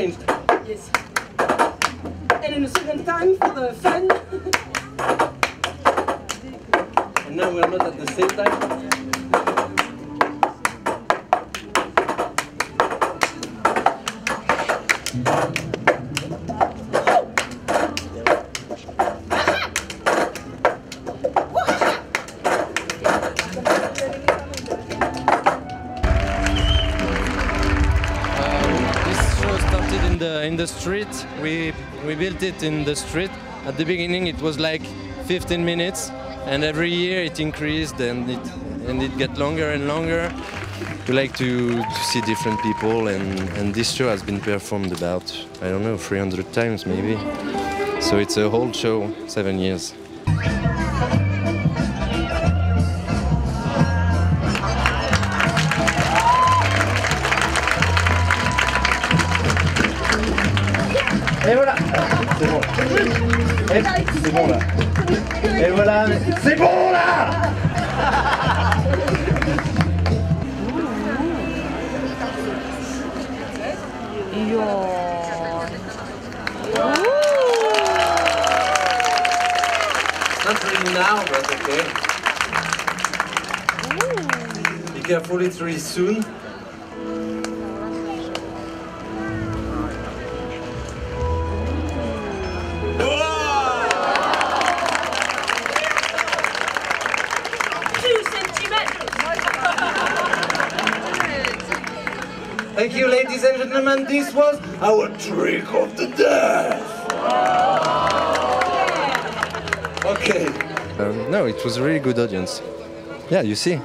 changed. Yes. And in a second time for the fun. And now we're not at the same time. In the street, we built it in the street. At the beginning, it was like 15 minutes, and every year it increased, and it get longer and longer. We like to see different people, and this show has been performed about, I don't know, 300 times maybe. So it's a whole show, 7 years. Et voilà. C'est bon. C'est bon là. Et voilà. C'est bon là. Not really now, but okay. Be careful, it's really soon. Thank you, ladies and gentlemen. This was our trick of the day. Okay. No, it was a really good audience. Yeah, you see.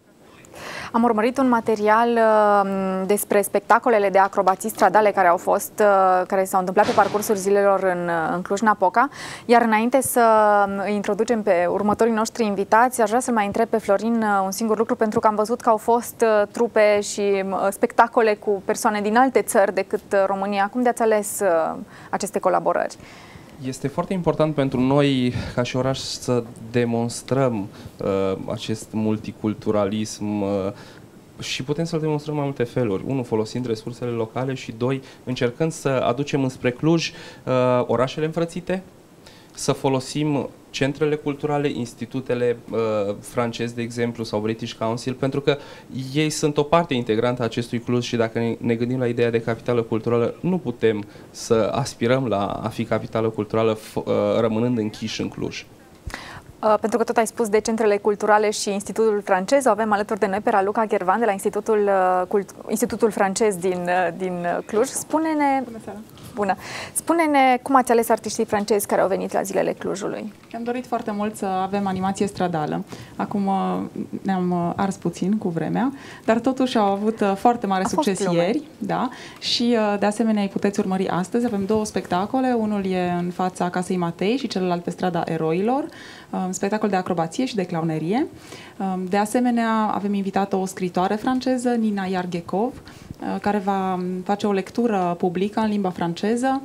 Am urmărit un material despre spectacolele de acrobații stradale care s-au întâmplat pe parcursul zilelor în Cluj-Napoca, iar înainte să îi introducem pe următorii noștri invitați, aș vrea să-l mai întreb pe Florin un singur lucru, pentru că am văzut că au fost trupe și spectacole cu persoane din alte țări decât România. Cum de-ați ales aceste colaborări? Este foarte important pentru noi, ca și oraș, să demonstrăm acest multiculturalism și putem să-l demonstrăm în multe feluri. Unu, folosind resursele locale și doi, încercând să aducem înspre Cluj orașele înfrățite, să folosim centrele culturale, institutele francez, de exemplu, sau British Council, pentru că ei sunt o parte integrantă a acestui Cluj și dacă ne gândim la ideea de capitală culturală, nu putem să aspirăm la a fi capitală culturală rămânând închiși în Cluj. Pentru că tot ai spus de centrele culturale și Institutul francez, avem alături de noi pe Raluca Ghervan de la Institutul francez din Cluj. Spune-ne... Bună seara! Bună! Spune-ne cum ați ales artiștii francezi care au venit la Zilele Clujului. Am dorit foarte mult să avem animație stradală. Acum ne-am ars puțin cu vremea, dar totuși au avut foarte mare succes ieri. Da? Și de asemenea îi puteți urmări astăzi. Avem două spectacole. Unul e în fața Casei Matei și celălalt pe strada Eroilor. Spectacol de acrobație și de clownerie. De asemenea, avem invitată o scritoare franceză, Nina Yarghekov, care va face o lectură publică în limba franceză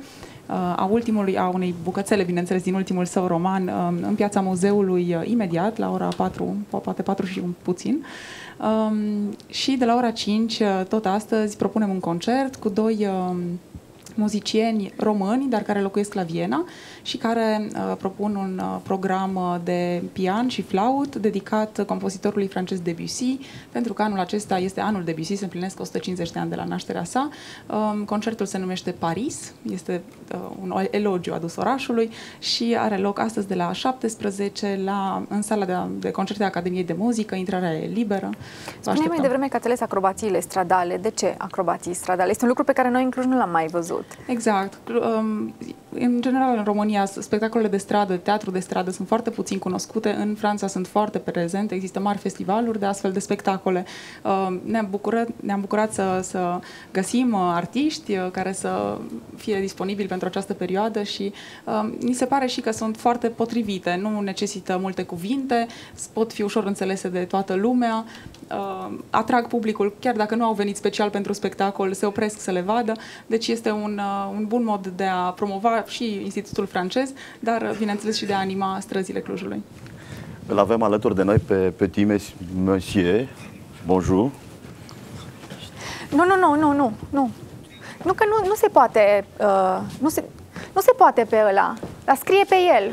a unei bucățele, bineînțeles, din ultimul său roman, în piața muzeului imediat, la ora 4, poate 4 și un puțin. Și de la ora 5, tot astăzi, propunem un concert cu doi muzicieni români, dar care locuiesc la Viena și care propun un program de pian și flaut dedicat compozitorului francez Debussy, pentru că anul acesta este anul Debussy, se împlinesc 150 de ani de la nașterea sa. Concertul se numește Paris, este un elogiu adus orașului și are loc astăzi de la 17 în sala de concerte a Academiei de Muzică, intrarea e liberă. Spuneai mai devreme că ați ales acrobațiile stradale. De ce acrobații stradale? Este un lucru pe care noi în Cluj nu l-am mai văzut. Exact. În general, în România, spectacolele de stradă, teatru de stradă sunt foarte puțin cunoscute. În Franța sunt foarte prezente, există mari festivaluri de astfel de spectacole. Ne-am bucurat să găsim artiști care să fie disponibili pentru această perioadă și ni se pare și că sunt foarte potrivite. Nu necesită multe cuvinte, pot fi ușor înțelese de toată lumea, atrag publicul, chiar dacă nu au venit special pentru spectacol, se opresc să le vadă. Deci este un bun mod de a promova și Institutul francez, dar, bineînțeles, și de a anima străzile Clujului. Îl avem alături de noi pe Petit Monsieur. Bonjour. Nu. Nu că nu se poate, nu se poate pe ăla, dar scrie pe el.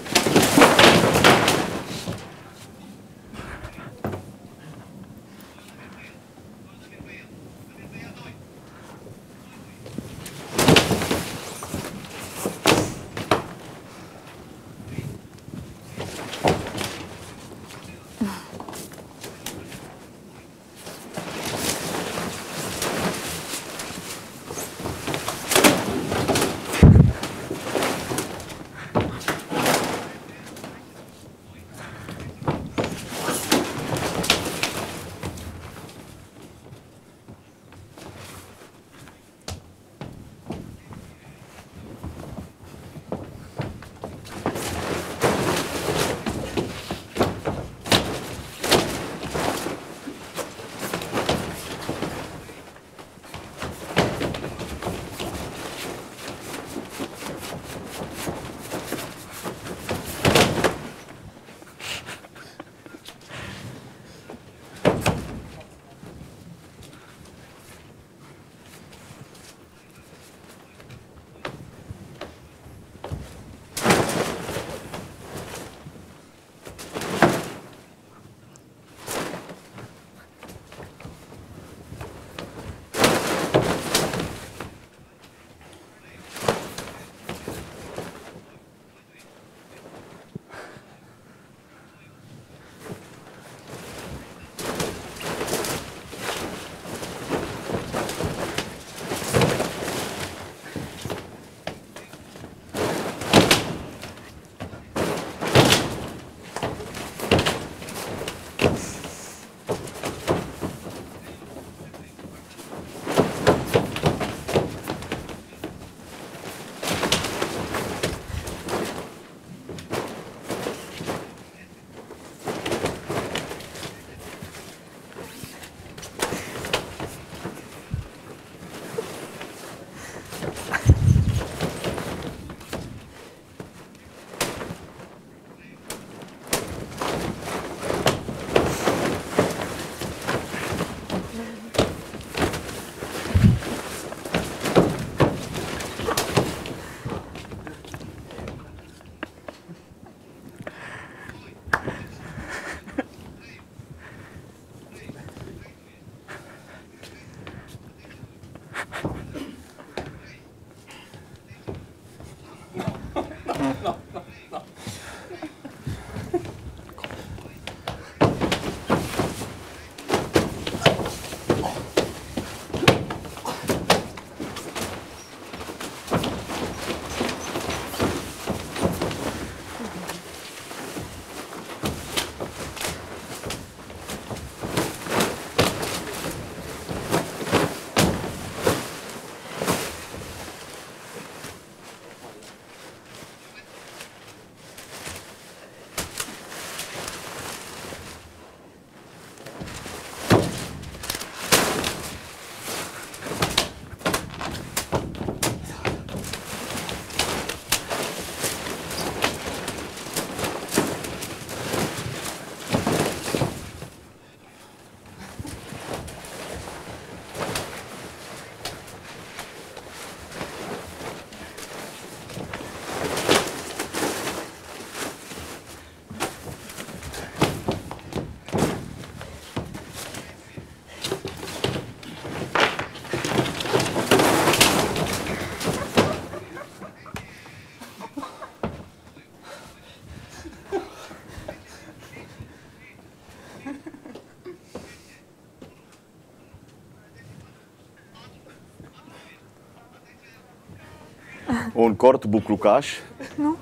Un cort buclucaș. Nu?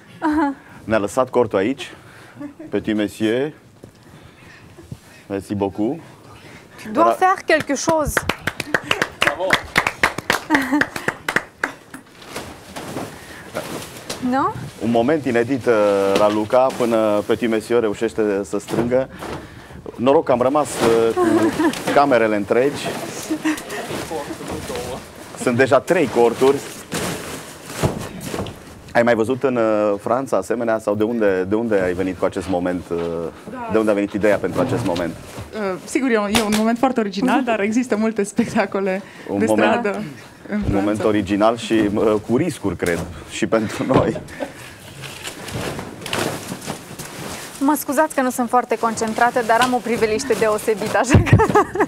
Ne-a lăsat cortul aici. Petit monsieur. Merci beaucoup. Tu dois faire quelque chose. Nu? Un moment inedit, Raluca, până Petit Monsieur reușește să strângă. Noroc că am rămas cu camerele întregi. Sunt deja 3 corturi. Ai mai văzut în Franța asemenea sau de unde ai venit cu acest moment? Da. De unde a venit ideea pentru acest moment? Sigur, e un moment foarte original, dar există multe spectacole de stradă în un moment original și cu riscuri, cred, și pentru noi. Mă scuzați că nu sunt foarte concentrată, dar am o priveliște deosebită, așa că...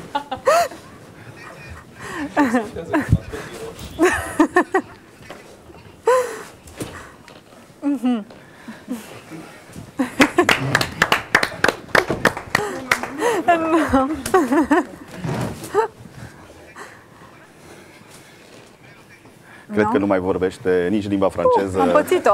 Cred că nu mai vorbește nici limba franceză. Am pățit-o.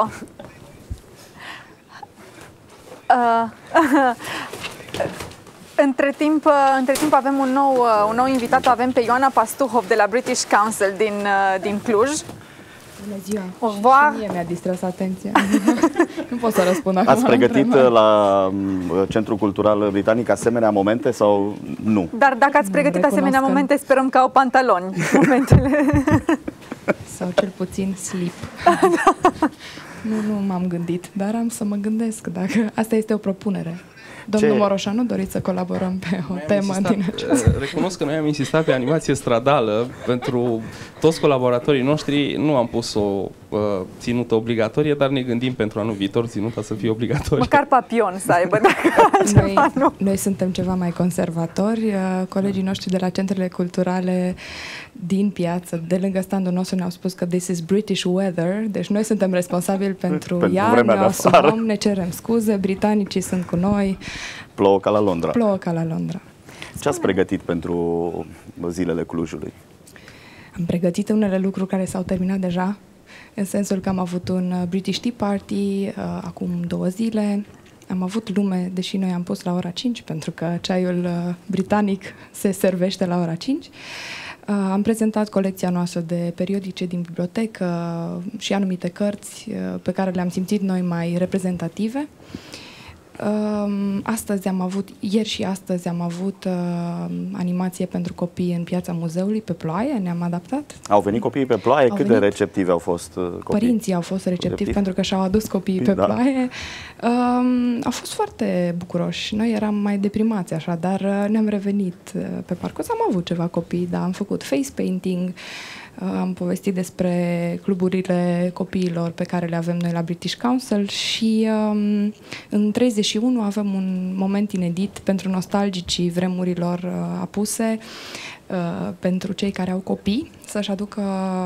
Între timp avem un nou invitat, avem pe Ioana Pastuhov de la British Council din Cluj. Bună ziua! Au revoir. Și mie mi-a distras atenția. Nu pot să răspund acum. Ați pregătit la Centrul Cultural Britanic asemenea momente sau nu? Dar dacă ați pregătit asemenea momente, sperăm că au pantaloni momentele. Sau cel puțin slip. Nu m-am gândit, dar am să mă gândesc dacă asta este o propunere. Domnul Moroșanu, doriți să colaborăm pe o temă din aceasta? Recunosc că noi am insistat pe animație stradală pentru toți colaboratorii noștri. Nu am pus o ținută obligatorie, dar ne gândim pentru anul viitor ținuta să fie obligatorie. Măcar papion să aibă, dacă noi suntem ceva mai conservatori. Colegii noștri de la centrele culturale din piață, de lângă standul nostru, ne-au spus că this is British weather, deci noi suntem responsabili pentru iarnă, ne asumăm, ne cerem scuze, britanicii sunt cu noi. Plouă ca la Londra. Plouă ca la Londra. Ce ați pregătit pentru zilele Clujului? Am pregătit unele lucruri care s-au terminat deja, în sensul că am avut un British Tea Party acum 2 zile. Am avut lume, deși noi am pus la ora 5, pentru că ceaiul britanic se servește la ora 5. Am prezentat colecția noastră de periodice din bibliotecă și anumite cărți pe care le-am simțit noi mai reprezentative. Ieri și astăzi am avut animație pentru copii în piața muzeului, pe ploaie, ne-am adaptat. Au venit copiii pe ploaie? Cât de receptivi au fost copiii? Părinții au fost receptivi pentru că și-au adus copiii pe ploaie. Au fost foarte bucuroși. Noi eram mai deprimați așa, dar ne-am revenit pe parcurs. Am avut ceva copii, dar am făcut face painting, am povestit despre cluburile copiilor pe care le avem noi la British Council și în 31 avem un moment inedit pentru nostalgicii vremurilor apuse, pentru cei care au copii, să-și aducă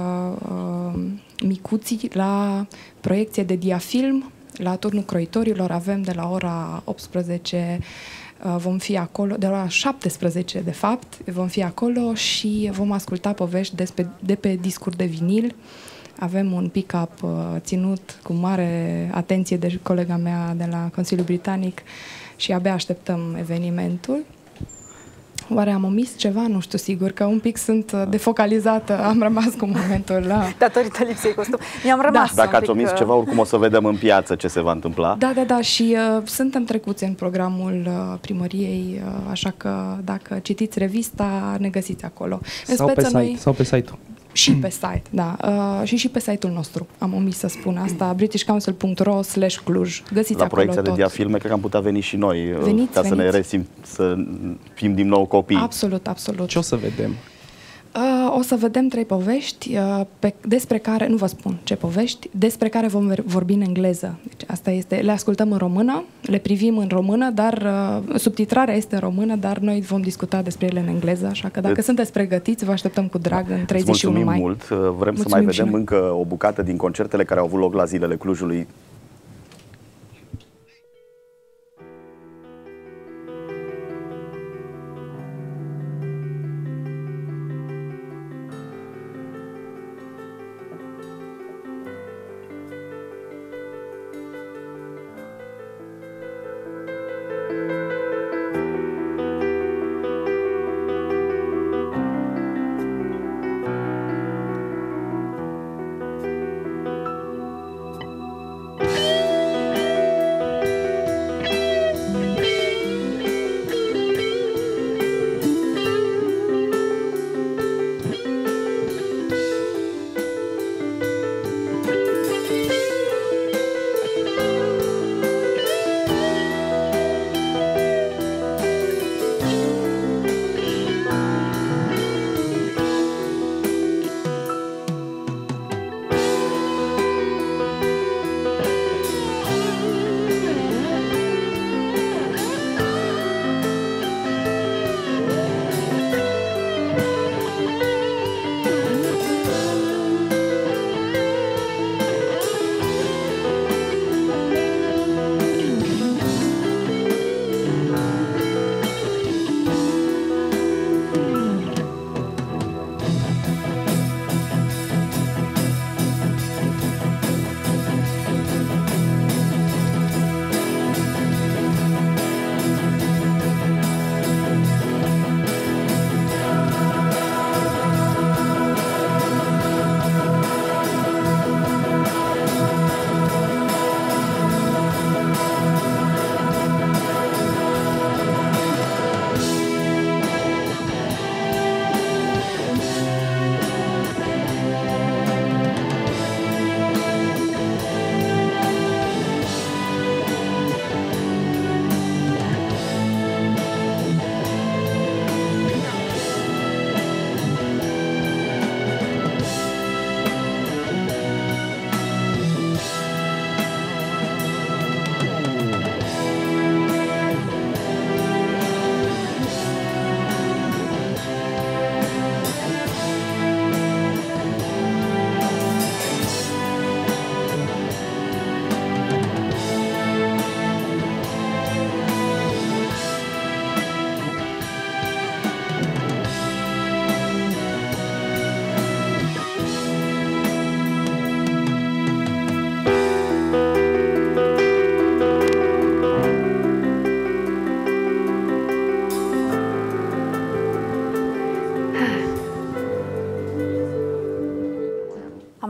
micuții la proiecție de diafilm la Turnul Croitorilor. Avem de la ora 18 vom fi acolo, de la ora 17 de fapt, vom fi acolo și vom asculta povești de pe discuri de vinil. Avem un pick-up ținut cu mare atenție de colega mea de la Consiliul Britanic și abia așteptăm evenimentul. Oare am omis ceva? Nu știu sigur, că un pic sunt defocalizată, am rămas cu momentul ăla. Datorită lipsei costum. Mi-am rămas Dacă ați omis ceva, oricum o să vedem în piață ce se va întâmpla. Da, și suntem trecuți în programul primăriei, așa că dacă citiți revista, ne găsiți acolo. Sau pe site-ul. Și pe site, da. Și pe site-ul nostru. Am omis să spun asta. britishcouncil.ro/Cluj. Găsiți la acolo proiecția tot. de diafilme, cred că am putea veni și noi. Veniți. Să ne să fim din nou copii. Absolut. Ce o să vedem? O să vedem 3 povești despre care, nu vă spun ce povești, despre care vom vorbi în engleză. Deci asta este, le ascultăm în română, le privim în română, dar subtitrarea este în română, dar noi vom discuta despre ele în engleză, așa că dacă sunteți pregătiți, vă așteptăm cu drag în 31 mai. Mult. Vrem să mai vedem încă o bucată din concertele care au avut loc la zilele Clujului.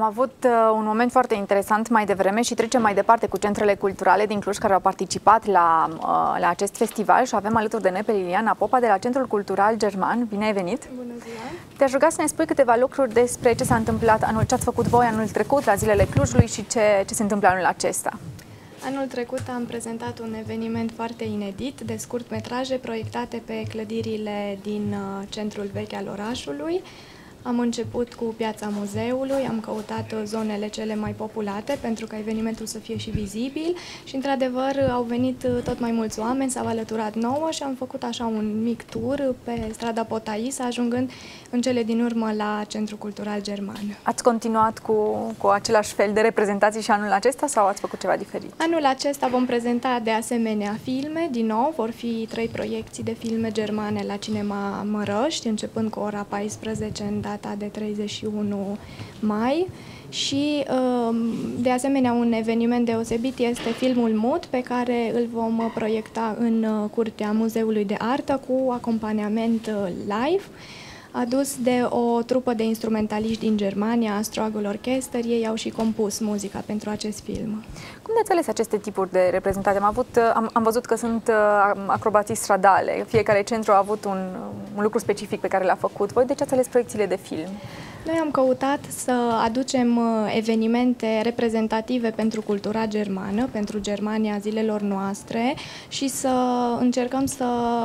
avut un moment foarte interesant mai devreme și trecem mai departe cu centrele culturale din Cluj care au participat la acest festival și avem alături de noi pe Liliana Popa de la Centrul Cultural German. Bine ai venit! Bună ziua! Te-aș ruga să ne spui câteva lucruri despre ce s-a întâmplat ce ați făcut voi anul trecut la Zilele Clujului și ce se întâmplă anul acesta. Anul trecut am prezentat un eveniment foarte inedit de scurtmetraje proiectate pe clădirile din centrul vechi al orașului. Am început cu Piața Muzeului, am căutat zonele cele mai populate pentru ca evenimentul să fie și vizibil și, într-adevăr, au venit tot mai mulți oameni, s-au alăturat nouă și am făcut așa un mic tur pe strada Potais, ajungând în cele din urmă la Centrul Cultural German. Ați continuat cu același fel de reprezentații și anul acesta sau ați făcut ceva diferit? Anul acesta vom prezenta de asemenea filme, din nou vor fi 3 proiecții de filme germane la Cinema Mărăști, începând cu ora 14 în data de 31 mai și de asemenea un eveniment deosebit este filmul Mut pe care îl vom proiecta în curtea Muzeului de Artă cu acompaniament live adus de o trupă de instrumentaliști din Germania, Struggle Orchester. Ei au și compus muzica pentru acest film. Cum de-ați ales aceste tipuri de reprezentate? Am văzut că sunt acrobații stradale. Fiecare centru a avut un lucru specific pe care l-a făcut. Voi de ce ați ales proiecțiile de film? Noi am căutat să aducem evenimente reprezentative pentru cultura germană, pentru Germania zilelor noastre și să încercăm să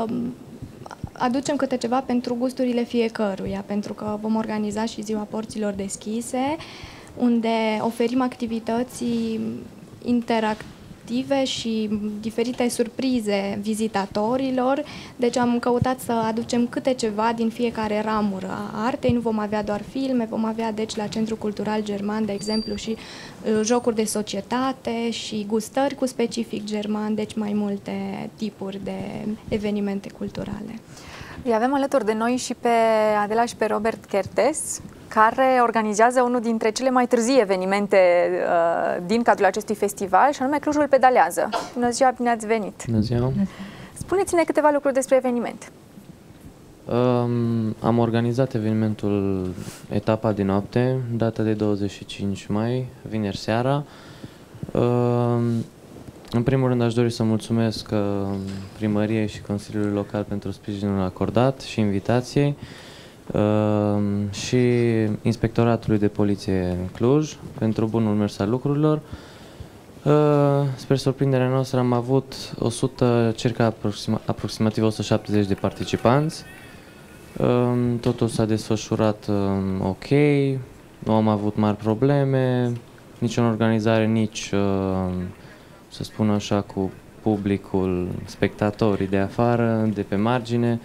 aducem câte ceva pentru gusturile fiecăruia, pentru că vom organiza și Ziua Porților Deschise, unde oferim activități interactive și diferite surprize vizitatorilor. Deci am căutat să aducem câte ceva din fiecare ramură a artei. Nu vom avea doar filme, vom avea deci la Centrul Cultural German, de exemplu, și jocuri de societate și gustări cu specific german, deci mai multe tipuri de evenimente culturale. Îi avem alături de noi și pe Adela și pe Robert Kertes, care organizează unul dintre cele mai târzii evenimente din cadrul acestui festival, și anume Clujul Pedalează. Bună ziua, bine ați venit! Bună ziua! Spuneți-ne câteva lucruri despre eveniment. Am organizat evenimentul Etapa din noapte, data de 25 mai, vineri seara. În primul rând aș dori să mulțumesc primăriei și Consiliului Local pentru sprijinul acordat și invitației și Inspectoratului de Poliție Cluj pentru bunul mers al lucrurilor. Spre surprinderea noastră am avut aproximativ 170 de participanți. Totul s-a desfășurat ok, nu am avut mari probleme, nici în organizare, nici să spun așa, cu publicul, spectatorii de afară, de pe margine.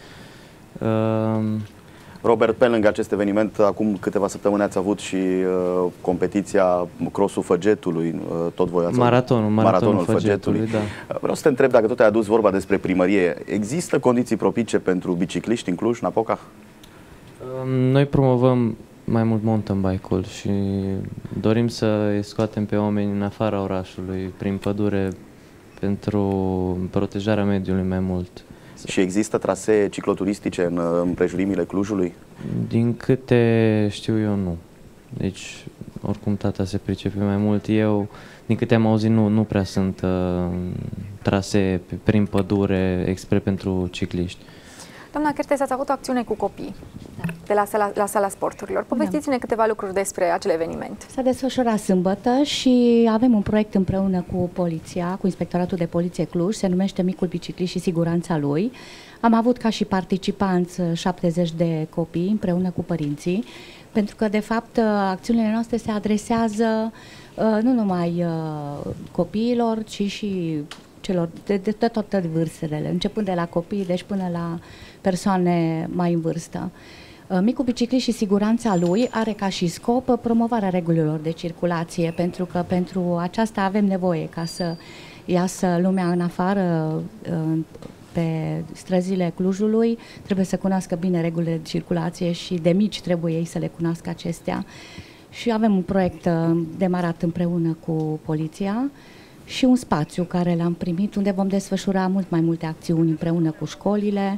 Robert, pe lângă acest eveniment, acum câteva săptămâni ați avut și competiția Crossul Făgetului, tot voi ați Maratonul Făgetului. Da. Vreau să te întreb, dacă tot ai adus vorba despre primărie, există condiții propice pentru bicicliști în Cluj, Napoca? Noi promovăm mai mult mountain bike-ul și dorim să îi scoatem pe oameni în afara orașului, prin pădure, pentru protejarea mediului mai mult. Și există trasee cicloturistice în împrejurimile Clujului? Din câte știu eu, nu. Deci, oricum tata se pricepe mai mult. Eu, din câte am auzit, nu prea sunt trasee prin pădure expre pentru cicliști. Doamna Kertes, ați avut o acțiune cu copii de la Sala Sporturilor. Povestiți-ne câteva lucruri despre acel eveniment. S-a desfășurat sâmbătă și avem un proiect împreună cu poliția, cu Inspectoratul de Poliție Cluj, se numește Micul Biciclist și siguranța lui. Am avut ca și participanți 70 de copii împreună cu părinții, pentru că, de fapt, acțiunile noastre se adresează nu numai copiilor, ci și celor de toate vârstele, începând de la copii, deci până la persoane mai în vârstă. Micul Biciclist și siguranța lui are ca și scop promovarea regulilor de circulație, pentru că pentru aceasta avem nevoie ca să iasă lumea în afară pe străzile Clujului, trebuie să cunoască bine regulile de circulație și de mici trebuie ei să le cunoască acestea. Și avem un proiect demarat împreună cu poliția și un spațiu care l-am primit unde vom desfășura mult mai multe acțiuni împreună cu școlile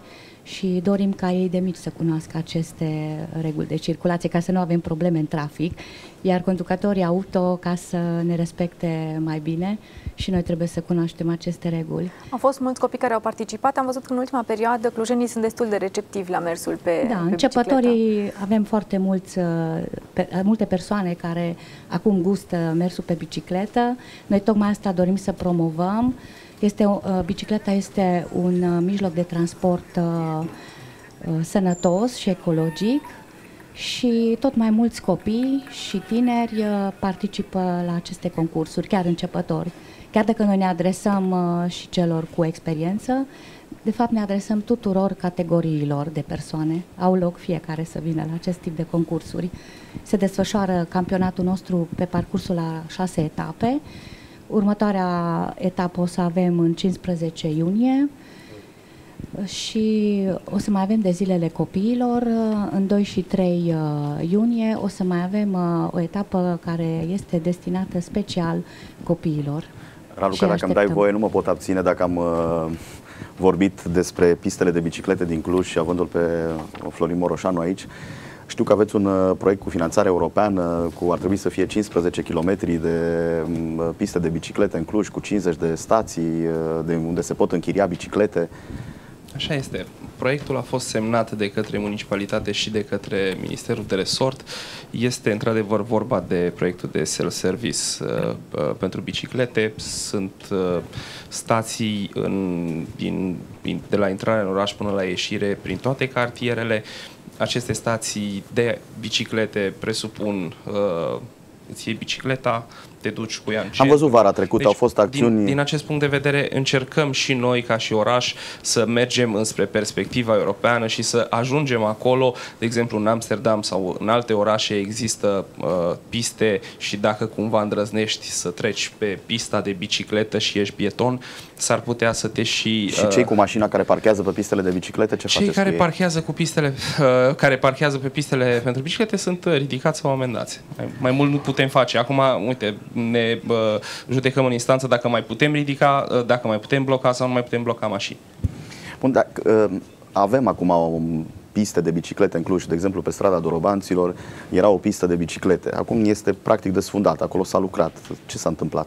și dorim ca ei de mici să cunoască aceste reguli de circulație ca să nu avem probleme în trafic, iar conducătorii auto ca să ne respecte mai bine și noi trebuie să cunoaștem aceste reguli. Au fost mulți copii care au participat, am văzut că în ultima perioadă clujenii sunt destul de receptivi la mersul pe începătorii avem foarte multe persoane care acum gustă mersul pe bicicletă. Noi tocmai asta dorim să promovăm. Bicicleta este un mijloc de transport sănătos și ecologic și tot mai mulți copii și tineri participă la aceste concursuri, chiar începători. Chiar dacă noi ne adresăm și celor cu experiență, de fapt ne adresăm tuturor categoriilor de persoane. Au loc fiecare să vină la acest tip de concursuri. Se desfășoară campionatul nostru pe parcursul la 6 etape. Următoarea etapă o să avem în 15 iunie și o să mai avem de zilele copiilor. În 2 și 3 iunie o să mai avem o etapă care este destinată special copiilor. Raluca, dacă îmi dai voie, nu mă pot abține dacă am vorbit despre pistele de biciclete din Cluj și avându-l pe Florin Moroșanu aici. Știu că aveți un proiect cu finanțare europeană, ar trebui să fie 15 km de piste de biciclete în Cluj, cu 50 de stații de unde se pot închiria biciclete. Așa este. Proiectul a fost semnat de către municipalitate și de către Ministerul de Resort. Este într-adevăr vorba de proiectul de self-service pentru biciclete. Sunt stații de la intrarea în oraș până la ieșire prin toate cartierele. Aceste stații de biciclete presupun îți iei bicicleta, te duci cu ea în Am văzut vara trecută, au fost acțiuni... Din acest punct de vedere încercăm și noi ca și oraș să mergem înspre perspectiva europeană și să ajungem acolo, de exemplu în Amsterdam sau în alte orașe există piste și dacă cumva îndrăznești să treci pe pista de bicicletă și ești pieton, s-ar putea să te și... Și cei cu mașina care parchează pe pistele de biciclete, ce faceți cu ei? Cei care parchează pe pistele pentru biciclete sunt ridicați sau amendați. Mai mult nu putem face. Acum, uite, ne judecăm în instanță dacă mai putem ridica, dacă mai putem bloca sau nu mai putem bloca mașini. Bun, dacă avem acum o piste de biciclete în Cluj, de exemplu pe strada Dorobanților era o pistă de biciclete. Acum este practic desfundată, acolo s-a lucrat. Ce s-a întâmplat?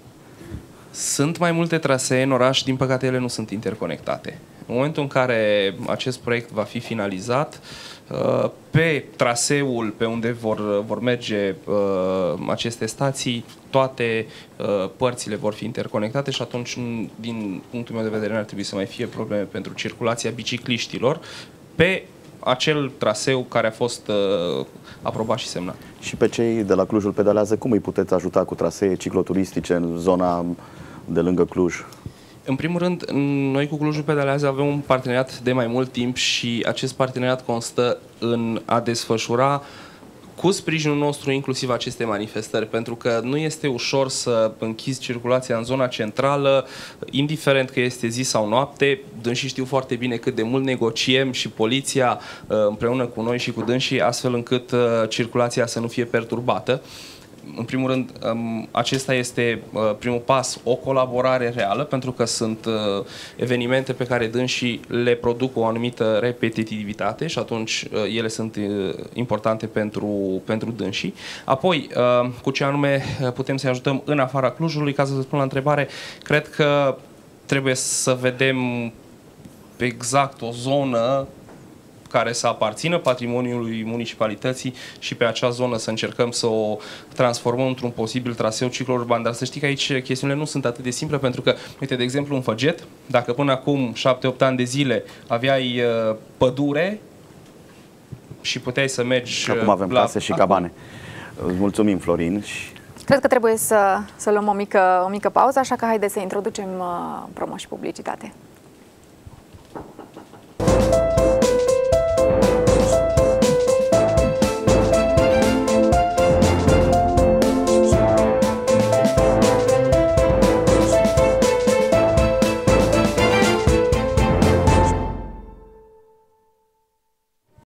Sunt mai multe trasee în oraș, din păcate ele nu sunt interconectate. În momentul în care acest proiect va fi finalizat, pe traseul pe unde vor merge aceste stații, toate părțile vor fi interconectate și atunci, din punctul meu de vedere, n-ar trebui să mai fie probleme pentru circulația bicicliștilor pe acel traseu care a fost aprobat și semnat. Și pe cei de la Clujul Pedalează, cum îi puteți ajuta cu trasee cicloturistice în zona de lângă Cluj? În primul rând, noi cu Clujul Pedalează avem un parteneriat de mai mult timp și acest parteneriat constă în a desfășura cu sprijinul nostru inclusiv aceste manifestări, pentru că nu este ușor să închizi circulația în zona centrală, indiferent că este zi sau noapte. Dânsii știu foarte bine cât de mult negociem și poliția împreună cu noi și cu dânsii, astfel încât circulația să nu fie perturbată. În primul rând, acesta este primul pas, o colaborare reală, pentru că sunt evenimente pe care dânsii le produc o anumită repetitivitate și atunci ele sunt importante pentru dânsii. Apoi, cu ce anume putem să-i ajutăm în afara Clujului, ca să răspund la întrebare, cred că trebuie să vedem exact o zonă care să aparțină patrimoniului municipalității și pe acea zonă să încercăm să o transformăm într-un posibil traseu ciclourban. Dar să știi că aici chestiunile nu sunt atât de simple, pentru că, uite, de exemplu, în Făget, dacă până acum 7-8 ani de zile aveai pădure și puteai să mergi... Acum avem case și cabane. Îți mulțumim, Florin. Cred că trebuie să luăm o mică pauză, așa că haideți să introducem promo și publicitate.